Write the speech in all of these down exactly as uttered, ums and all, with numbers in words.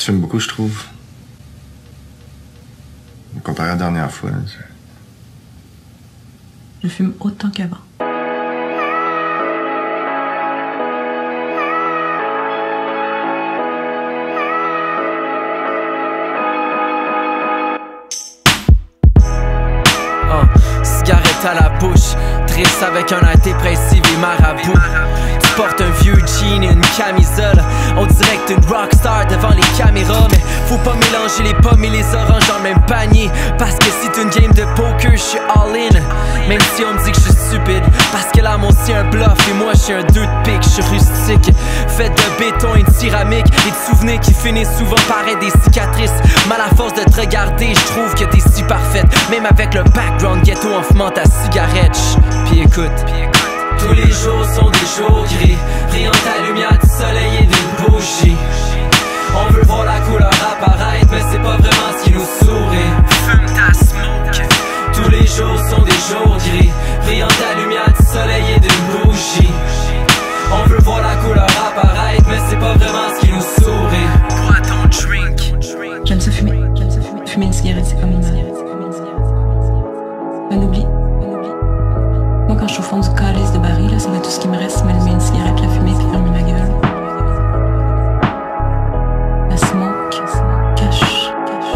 Tu fumes beaucoup, je trouve. Comparé à la dernière fois. Là, je fume autant qu'avant. Oh, cigarette à la bouche, triste avec un air dépressif et marabout. Tu portes un vieux jean et une camisole, on dirait que t'es une rockstar devant les caméras. Mais faut pas mélanger les pommes et les oranges dans le même panier, parce que si c'est une game de poker, je suis all-in. Même si on me dit que je suis stupide, parce que l'amour c'est un bluff et moi je suis un deux de pique. Je suis rustique, fait de béton et de céramique, et de souvenirs qui finissent souvent par être des cicatrices. Mal à force de te regarder, je trouve que t'es si parfaite, même avec le background ghetto en fumant ta cigarette. Puis écoute, tous les jours sont des jours gris, brillant ta lumière du soleil et d'une bougie. On veut voir la couleur apparaître, mais c'est pas vraiment ce qui nous sourit. Fume ta smoke. Tous les jours sont des jours gris, brillant ta lumière du soleil et d'une bougie. On veut voir la couleur apparaître, mais c'est pas vraiment ce qui nous sourit. Bois ton drink. J'aime ça fumer, j'aime ça fumer. Fumer une cigarette, c'est comme une un oubli. Moi, quand je suis au fond du calice de baril, là, ça va être tout ce qui me reste, m'allumer une cigarette, la fumer, puis fermer ma gueule. La smoke, cache, cache,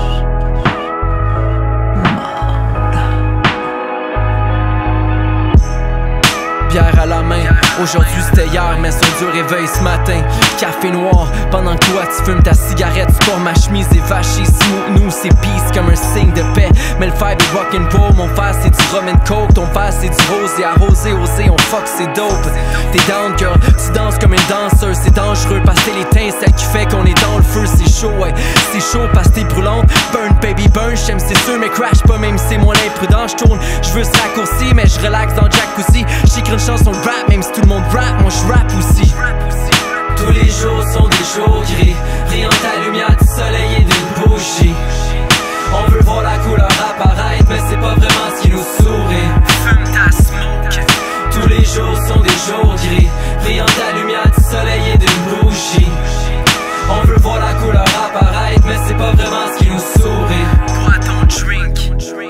Bière à la main, aujourd'hui c'était hier, mais c'est un dur réveil ce matin. Café noir, pendant que toi tu fumes ta cigarette, tu portes ma chemise est vachée smooth. Nous c'est peace comme un signe de paix, mais le vibe est rock'n'roll. Mon verre c'est du rum and coke, ton verre c'est du rose et arrosé, osé, on fuck c'est dope. T'es down girl, tu danses comme une danseuse, c'est dangereux parce que c'est l'étincelle qui fait qu'on est dans le feu. C'est chaud, ouais, c'est chaud parce que t'es brûlante. Burn baby burn, j'aime c'est sûr mais crash pas même si c'est mon imprudent. J'tourne, j'veux se raccourcir mais je relaxe dans le jacuzzi. J'écris une chanson de rap même si tout le monde rap, moi je rap aussi. Tous les jours sont des jours gris, brillant ta lumière du soleil et d'une bougie. On veut voir la couleur apparaître, mais c'est pas vraiment ce qui nous sourit. Fume ta smoke. Tous les jours sont des jours gris, brillant ta lumière du soleil et d'une bougie. On veut voir la couleur apparaître, mais c'est pas vraiment ce qui nous sourit. Bois ton drink.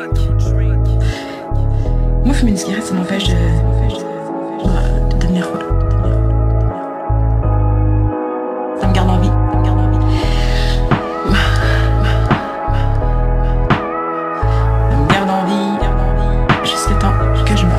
moi, fumer une cigarette, ça m'empêche de, de devenir folle. Ça me garde en vie. Ça me garde en vie. Ça me garde en vie jusqu'à temps que je meure.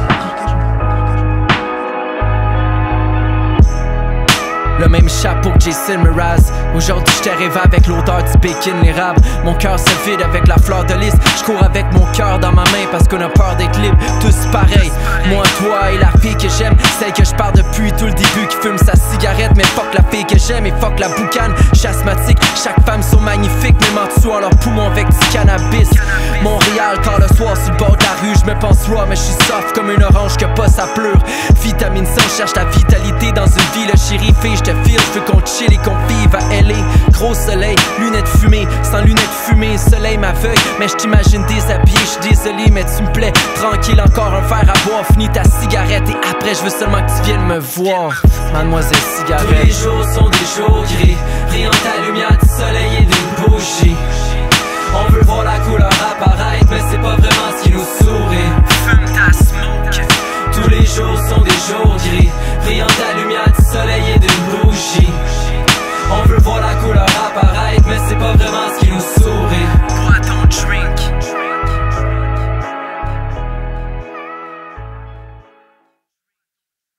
Le même chapeau que Jason Mraz. Aujourd'hui je t'ai rêvé avec l'odeur du bacon, l'érable. Mon cœur se vide avec la fleur de lys. Je cours avec mon cœur dans ma main parce qu'on a peur d'être libre. Tous pareils, moi, toi et la fille que j'aime, celle que je parle depuis tout le début, qui fume sa cigarette. Mais fuck la fille que j'aime et fuck la boucane. J'suis asthmatique, chaque femme sont magnifiques, même en dessous en leurs poumons avec du cannabis. Montréal, tard le soir sur le bord de la rue, je me pense raw mais je suis soft comme une orange que pas sa pleure. Vitamine C, on cherche la vitalité dans une ville chérie fille. Je te file, je veux qu'on chill et qu'on vive à L A. Gros soleil, lunettes fumées, sans lunettes fumées, soleil m'aveugle, mais je t'imagine déshabillé, je suis désolé mais tu me plais. Tranquille, encore un verre à boire, finis ta cigarette et après je veux seulement que tu viennes me voir. Mademoiselle cigarette. Tous les jours